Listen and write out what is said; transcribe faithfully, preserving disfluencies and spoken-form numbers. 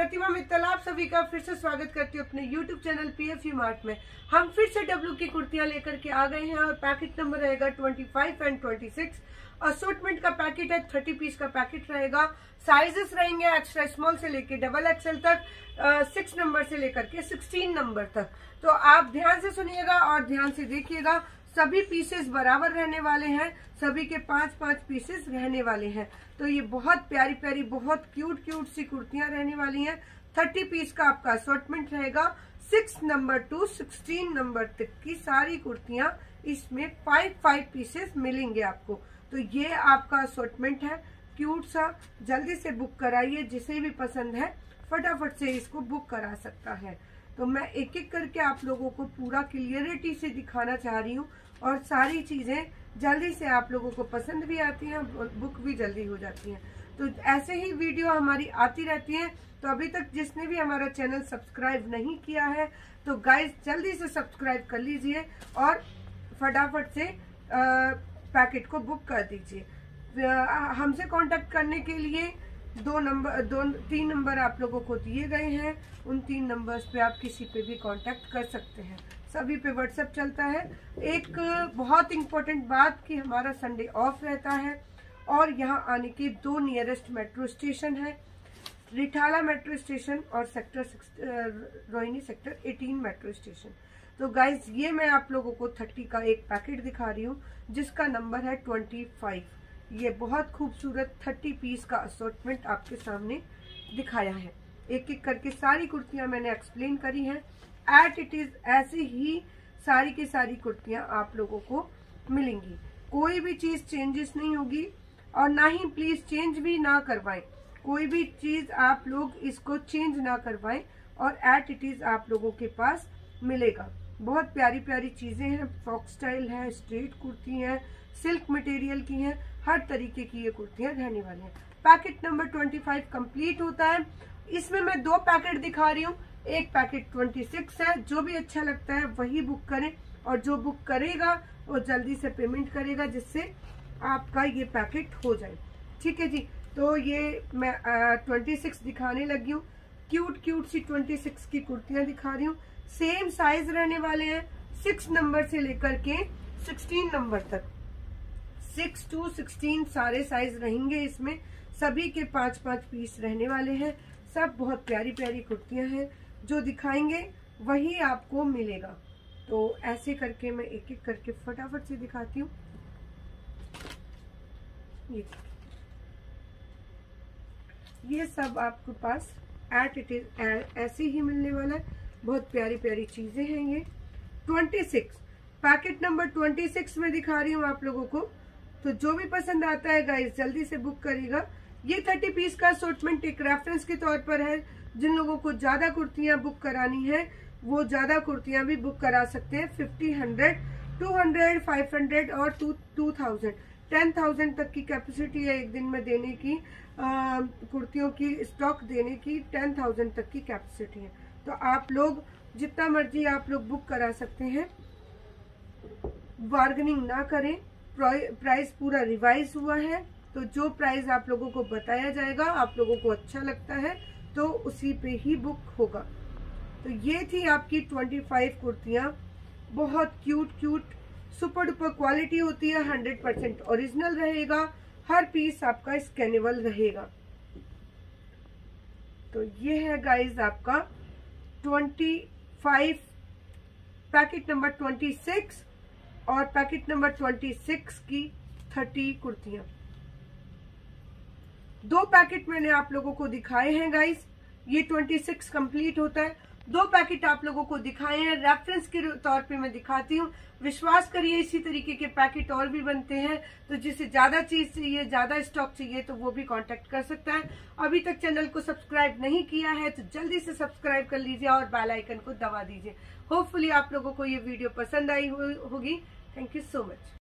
प्रतिभा मित्तल आप सभी का फिर से स्वागत करती हूँ अपने यूट्यूब चैनल पीएफयू मार्ट में। हम फिर से डब्लू की कुर्तियां लेकर के आ गए हैं और पैकेट नंबर रहेगा पच्चीस एंड छब्बीस। असोर्टमेंट का पैकेट है, तीस पीस का पैकेट रहेगा। साइजेस रहेंगे एक्स्ट्रा स्मॉल से लेके डबल एक्सएल तक, सिक्स नंबर से लेकर के सिक्सटीन नंबर तक। तो आप ध्यान से सुनिएगा और ध्यान से देखिएगा। सभी पीसेस बराबर रहने वाले हैं, सभी के पांच पांच पीसेस रहने वाले हैं। तो ये बहुत प्यारी प्यारी बहुत क्यूट क्यूट सी कुर्तियां रहने वाली हैं। थर्टी पीस का आपका असॉर्टमेंट रहेगा। Six number to sixteen number तक की सारी कुर्तियां इसमें फाइव फाइव पीसेस मिलेंगे आपको। तो ये आपका असॉर्टमेंट है क्यूट सा। जल्दी से बुक कराइए, जिसे भी पसंद है फटाफट से इसको बुक करा सकता है। तो मैं एक एक करके आप लोगों को पूरा क्लियरिटी से दिखाना चाह रही हूँ और सारी चीजें जल्दी से आप लोगों को पसंद भी आती हैं, बुक भी जल्दी हो जाती हैं। तो ऐसे ही वीडियो हमारी आती रहती है। तो अभी तक जिसने भी हमारा चैनल सब्सक्राइब नहीं किया है तो गाइस जल्दी से सब्सक्राइब कर लीजिए और फटाफट से आ, पैकेट को बुक कर दीजिए। हमसे कांटेक्ट करने के लिए दो नंबर दो तीन नंबर आप लोगों को दिए गए हैं। उन तीन नंबर्स पे आप किसी पे भी कांटेक्ट कर सकते हैं। सभी पे व्हाट्सएप चलता है। एक बहुत इंपॉर्टेंट बात कि हमारा संडे ऑफ रहता है और यहाँ आने के दो नियरेस्ट मेट्रो स्टेशन है, रिठाला मेट्रो स्टेशन और सेक्टर रोहिणी सेक्टर अठारह मेट्रो स्टेशन। तो गाइज ये मैं आप लोगों को थर्टी का एक पैकेट दिखा रही हूँ जिसका नंबर है पच्चीस। ये बहुत खूबसूरत थर्टी पीस का असॉर्टमेंट आपके सामने दिखाया है। एक एक करके सारी कुर्तियां मैंने एक्सप्लेन करी हैं। एट इट इज ऐसे ही सारी की सारी कुर्तियां आप लोगों को मिलेंगी। कोई भी चीज चेंजेस नहीं होगी और ना ही प्लीज चेंज भी ना करवाएं। कोई भी चीज आप लोग इसको चेंज ना करवाएं और एट इट इज आप लोगों के पास मिलेगा। बहुत प्यारी प्यारी चीजें हैं। फ्रॉक स्टाइल है, स्ट्रेट कुर्ती है, सिल्क मटेरियल की है, हर तरीके की ये कुर्तियां रहने वाली हैं। पैकेट नंबर पच्चीस कंप्लीट होता है। इसमें मैं दो पैकेट दिखा रही हूँ। एक पैकेट छब्बीस है। जो भी अच्छा लगता है वही बुक करें और जो बुक करेगा वो जल्दी से पेमेंट करेगा जिससे आपका ये पैकेट हो जाए। ठीक है जी। तो ये मैं छब्बीस दिखाने लगी हूँ। क्यूट क्यूट सी छब्बीस की कुर्तियां दिखा रही हूँ। सेम साइज रहने वाले हैं, सिक्स नंबर से लेकर के सिक्सटीन नंबर तक। सिक्स टू सिक्सटीन सारे साइज रहेंगे इसमें। सभी के पांच पांच पीस रहने वाले हैं। सब बहुत प्यारी प्यारी कुर्तियां हैं। जो दिखाएंगे वही आपको मिलेगा। तो ऐसे करके मैं एक एक करके फटाफट से दिखाती हूँ। ये ये सब आपके पास एट इट इज ऐसे ही मिलने वाला है। बहुत प्यारी प्यारी चीजें हैं ये। छब्बीस पैकेट नंबर छब्बीस में दिखा रही हूँ आप लोगों को। तो जो भी पसंद आता है गाइस जल्दी से बुक करिएगा। ये थर्टी पीस का असॉर्टमेंट एक रेफरेंस के तौर पर है। जिन लोगों को ज्यादा कुर्तियां बुक करानी है वो ज्यादा कुर्तियां भी बुक करा सकते हैं। Fifty, hundred, two hundred, five hundred और two two thousand ten thousand तक की कैपेसिटी है एक दिन में देने की। आ, कुर्तियों की स्टॉक देने की टेन थाउजेंड तक की कैपेसिटी है। तो आप लोग जितना मर्जी आप लोग बुक करा सकते हैं। बार्गेनिंग ना करें। प्राइस पूरा रिवाइज हुआ है। तो जो प्राइस आप लोगों को बताया जाएगा, आप लोगों को अच्छा लगता है तो उसी पे ही बुक होगा। तो ये थी आपकी पच्चीस कुर्तियां। बहुत cute cute super duper quality होती है। हंड्रेड परसेंट ओरिजिनल रहेगा। हर पीस आपका स्कैनेबल रहेगा। तो ये है गाइस आपका पच्चीस पैकेट नंबर छब्बीस और पैकेट नंबर छब्बीस की तीस कुर्तियां। दो पैकेट मैंने आप लोगों को दिखाए हैं गाइस। ये छब्बीस कंप्लीट होता है। दो पैकेट आप लोगों को दिखाए हैं, रेफरेंस के तौर पे मैं दिखाती हूँ। विश्वास करिए इसी तरीके के पैकेट और भी बनते हैं। तो जिसे ज्यादा चीज चाहिए, ज्यादा स्टॉक चाहिए तो वो भी कांटेक्ट कर सकता है। अभी तक चैनल को सब्सक्राइब नहीं किया है तो जल्दी से सब्सक्राइब कर लीजिए और बेल आइकन को दबा दीजिए। होपफुली आप लोगों को ये वीडियो पसंद आई होगी। Thank you so much.